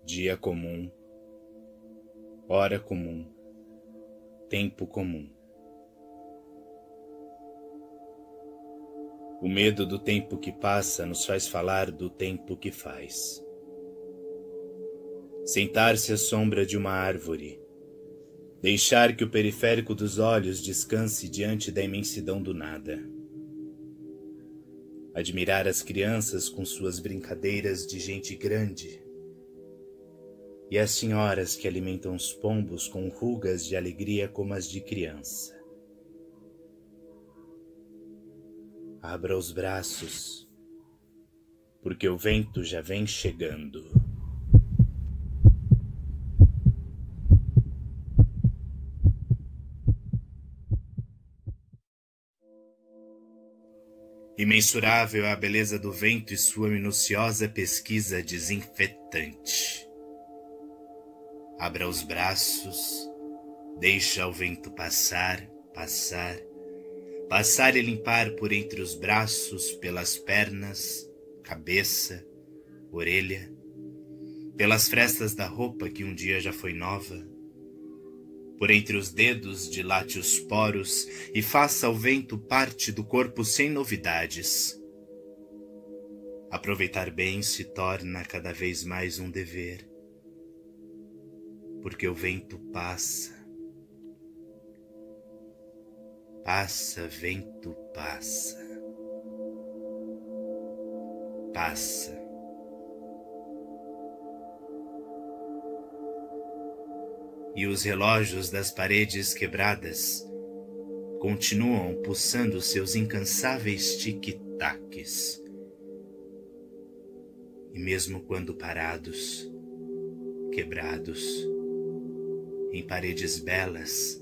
dia comum, hora comum, tempo comum. O medo do tempo que passa nos faz falar do tempo que faz. Sentar-se à sombra de uma árvore, deixar que o periférico dos olhos descanse diante da imensidão do nada. Admirar as crianças com suas brincadeiras de gente grande e as senhoras que alimentam os pombos com rugas de alegria como as de criança. Abra os braços, porque o vento já vem chegando. Imensurável é a beleza do vento e sua minuciosa pesquisa desinfetante. Abra os braços, deixa o vento passar, passar, passar e limpar por entre os braços, pelas pernas, cabeça, orelha, pelas frestas da roupa que um dia já foi nova, por entre os dedos dilate os poros e faça o vento parte do corpo sem novidades. Aproveitar bem se torna cada vez mais um dever, porque o vento passa. Passa, vento, passa. Passa. E os relógios das paredes quebradas continuam pulsando seus incansáveis tic-tacs. E mesmo quando parados, quebrados, em paredes belas,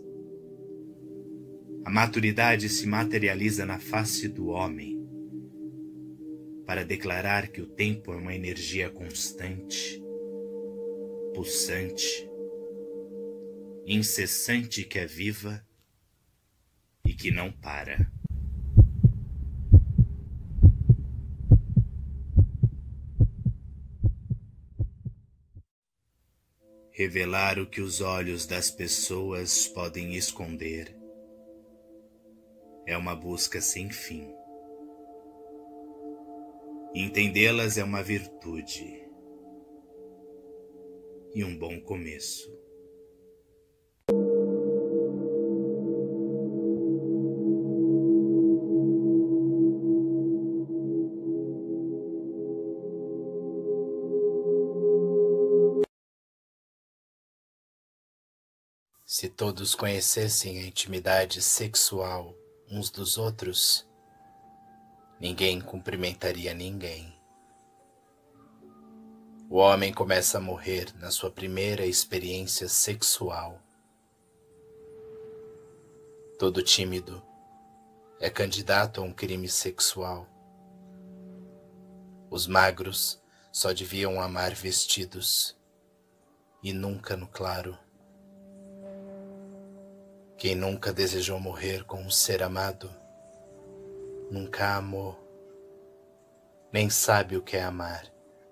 a maturidade se materializa na face do homem para declarar que o tempo é uma energia constante, pulsante, incessante, que é viva e que não para. Revelar o que os olhos das pessoas podem esconder é uma busca sem fim. Entendê-las é uma virtude e um bom começo. Se todos conhecessem a intimidade sexual uns dos outros, ninguém cumprimentaria ninguém. O homem começa a morrer na sua primeira experiência sexual. Todo tímido é candidato a um crime sexual. Os magros só deviam amar vestidos e nunca no claro. Quem nunca desejou morrer com um ser amado, nunca amou, nem sabe o que é amar.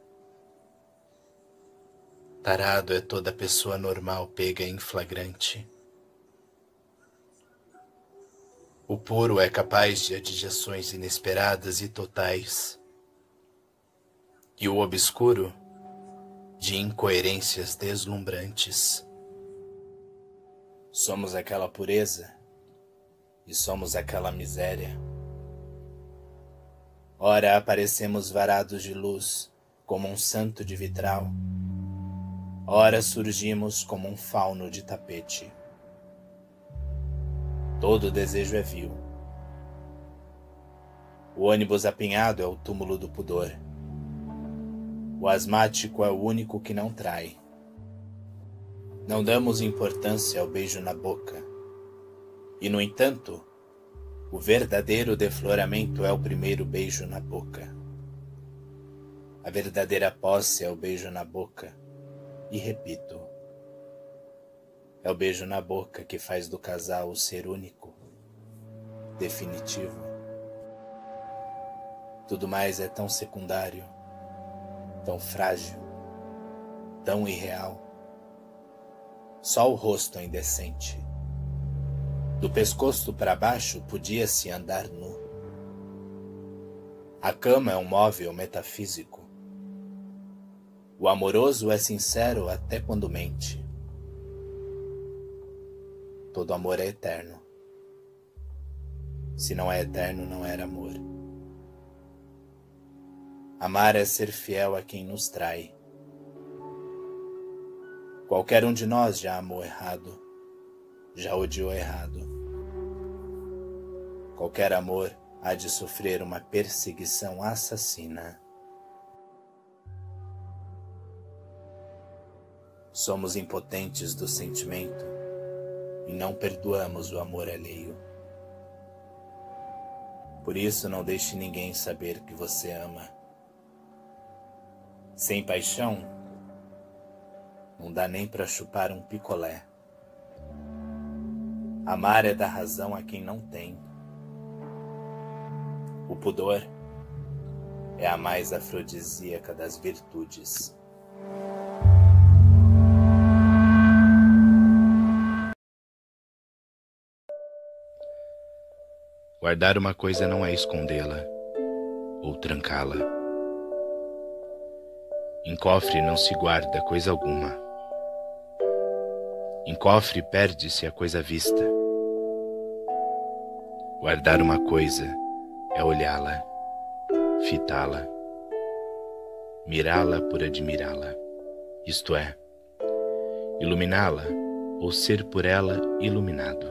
Tarado é toda pessoa normal pega em flagrante. O puro é capaz de adjeções inesperadas e totais, e o obscuro de incoerências deslumbrantes. Somos aquela pureza e somos aquela miséria. Ora aparecemos varados de luz como um santo de vitral, ora surgimos como um fauno de tapete. Todo desejo é vil. O ônibus apinhado é o túmulo do pudor. O asmático é o único que não trai. Não damos importância ao beijo na boca. E, no entanto, o verdadeiro defloramento é o primeiro beijo na boca. A verdadeira posse é o beijo na boca. E repito, é o beijo na boca que faz do casal o ser único, definitivo. Tudo mais é tão secundário, tão frágil, tão irreal. Só o rosto é indecente. Do pescoço para baixo podia-se andar nu. A cama é um móvel metafísico. O amoroso é sincero até quando mente. Todo amor é eterno. Se não é eterno, não era amor. Amar é ser fiel a quem nos trai. Qualquer um de nós já amou errado, já odiou errado. Qualquer amor há de sofrer uma perseguição assassina. Somos impotentes do sentimento e não perdoamos o amor alheio. Por isso, não deixe ninguém saber que você ama. Sem paixão, não dá nem para chupar um picolé. Amar é dar razão a quem não tem. O pudor é a mais afrodisíaca das virtudes. Guardar uma coisa não é escondê-la ou trancá-la. Em cofre não se guarda coisa alguma. Em cofre perde-se a coisa vista. Guardar uma coisa é olhá-la, fitá-la, mirá-la por admirá-la, isto é, iluminá-la ou ser por ela iluminado.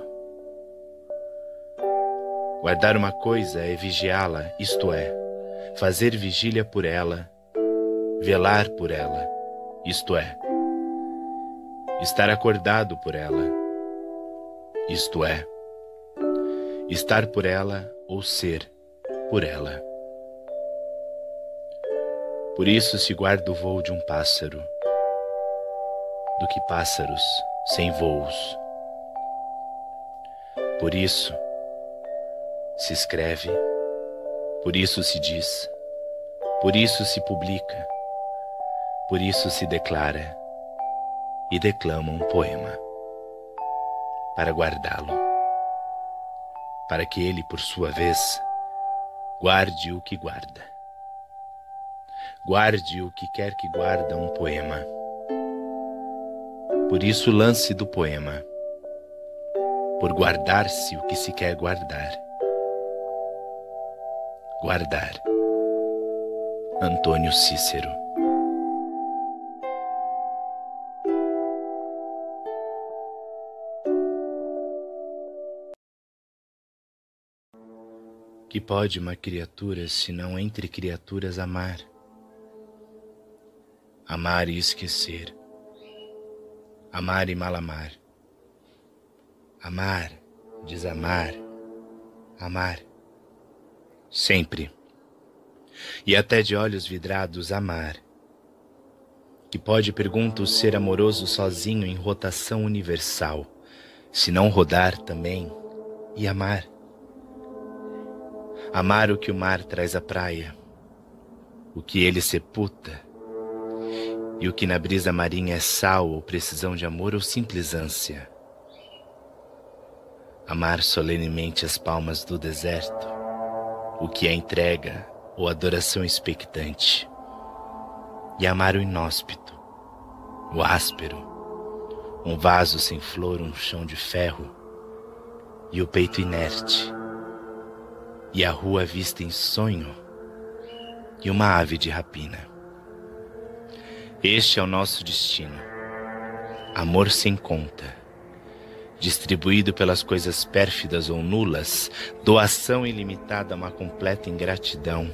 Guardar uma coisa é vigiá-la, isto é, fazer vigília por ela, velar por ela, isto é, estar acordado por ela, isto é, estar por ela ou ser por ela. Por isso se guarda o voo de um pássaro, do que pássaros sem voos. Por isso se escreve, por isso se diz, por isso se publica, por isso se declara e declama um poema, para guardá-lo, para que ele, por sua vez, guarde o que guarda. Guarde o que quer que guarda um poema. Por isso o lance do poema, por guardar-se o que se quer guardar. Guardar. Antônio Cícero. Que pode uma criatura, se não entre criaturas, amar? Amar e esquecer. Amar e mal amar. Amar, desamar, amar. Sempre. E até de olhos vidrados amar. Que pode, pergunta, o ser amoroso sozinho em rotação universal, se não rodar também e amar. Amar o que o mar traz à praia, o que ele sepulta, e o que na brisa marinha é sal ou precisão de amor ou simples ânsia. Amar solenemente as palmas do deserto, o que é entrega ou adoração expectante. E amar o inóspito, o áspero, um vaso sem flor, um chão de ferro, e o peito inerte, e a rua vista em sonho, e uma ave de rapina. Este é o nosso destino, amor sem conta, distribuído pelas coisas pérfidas ou nulas, doação ilimitada a uma completa ingratidão.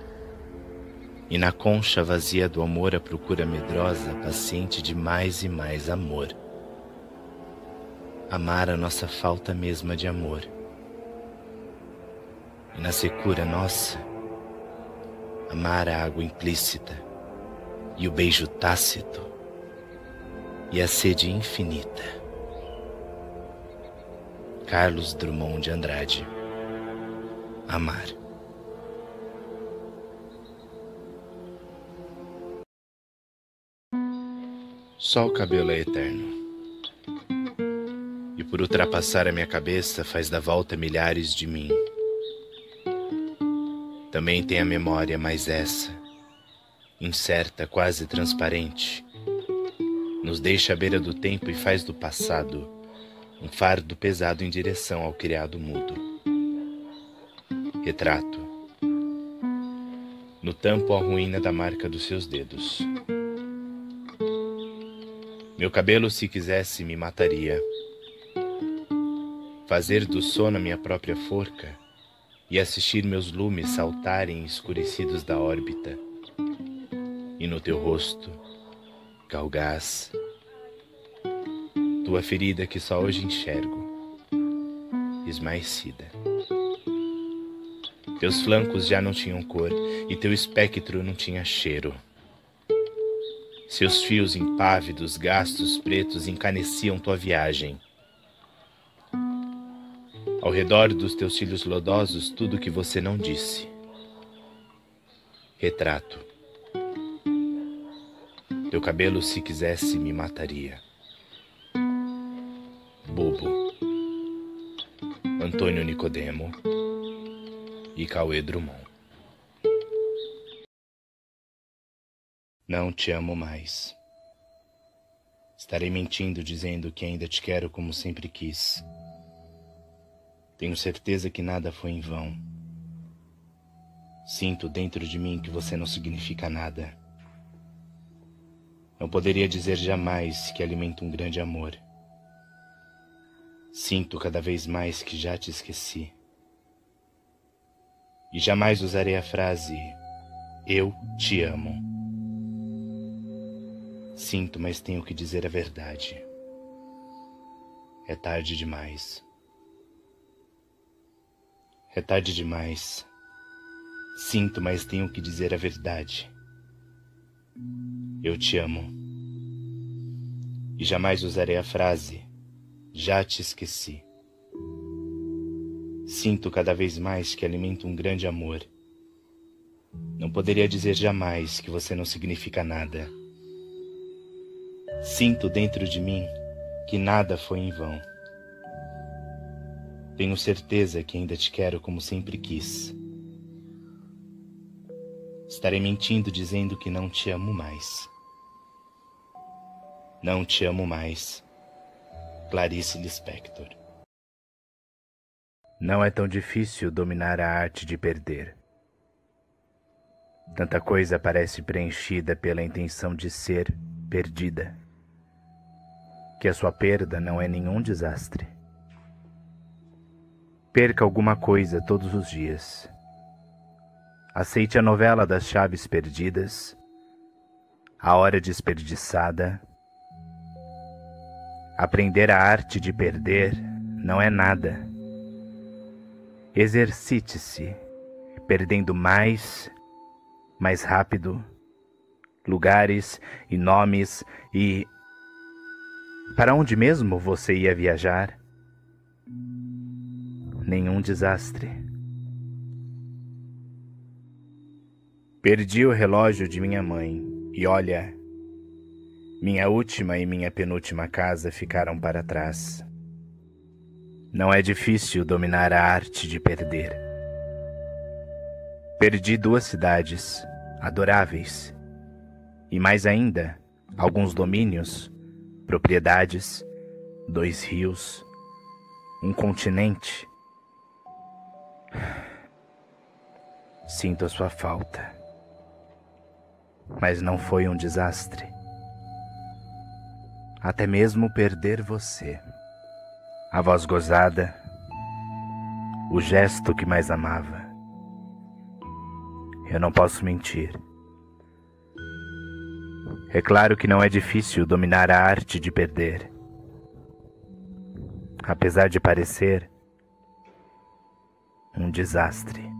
E na concha vazia do amor a procura medrosa, paciente de mais e mais amor. Amar a nossa falta mesma de amor. E na secura nossa, amar a água implícita, e o beijo tácito, e a sede infinita. Carlos Drummond de Andrade. Amar. Só o cabelo é eterno. E por ultrapassar a minha cabeça faz da volta milhares de mim. Também tem a memória, mas essa, incerta, quase transparente, nos deixa à beira do tempo e faz do passado um fardo pesado em direção ao criado mudo. Retrato. No tampo a ruína da marca dos seus dedos. Meu cabelo, se quisesse, me mataria. Fazer do sono a minha própria forca e assistir meus lumes saltarem escurecidos da órbita. E no teu rosto, galgás, tua ferida que só hoje enxergo, esmaecida. Teus flancos já não tinham cor e teu espectro não tinha cheiro. Seus fios impávidos, gastos pretos encaneciam tua viagem. Ao redor dos teus cílios lodosos, tudo que você não disse. Retrato. Teu cabelo, se quisesse, me mataria. Bobo. Antônio Nicodemo e Cauê Drummond. Não te amo mais. Estarei mentindo dizendo que ainda te quero como sempre quis. Tenho certeza que nada foi em vão. Sinto dentro de mim que você não significa nada. Não poderia dizer jamais que alimento um grande amor. Sinto cada vez mais que já te esqueci. E jamais usarei a frase "eu te amo". Sinto, mas tenho que dizer a verdade. É tarde demais. É tarde demais. Sinto, mas tenho que dizer a verdade. Eu te amo. E jamais usarei a frase "já te esqueci". Sinto cada vez mais que alimento um grande amor. Não poderia dizer jamais que você não significa nada. Sinto dentro de mim que nada foi em vão. Tenho certeza que ainda te quero como sempre quis. Estarei mentindo dizendo que não te amo mais. Não te amo mais. Clarice Lispector. Não é tão difícil dominar a arte de perder. Tanta coisa parece preenchida pela intenção de ser perdida, que a sua perda não é nenhum desastre. Perca alguma coisa todos os dias. Aceite a novela das chaves perdidas, a hora desperdiçada. Aprender a arte de perder não é nada. Exercite-se, perdendo mais rápido, lugares e nomes e... Para onde mesmo você ia viajar? Nenhum desastre. Perdi o relógio de minha mãe e olha, minha última e minha penúltima casa ficaram para trás. Não é difícil dominar a arte de perder. Perdi 2 cidades adoráveis e mais ainda, alguns domínios, propriedades, 2 rios, um continente. Sinto a sua falta, mas não foi um desastre. Até mesmo perder você, a voz gozada, o gesto que mais amava. Eu não posso mentir. É claro que não é difícil dominar a arte de perder. Apesar de parecer um desastre.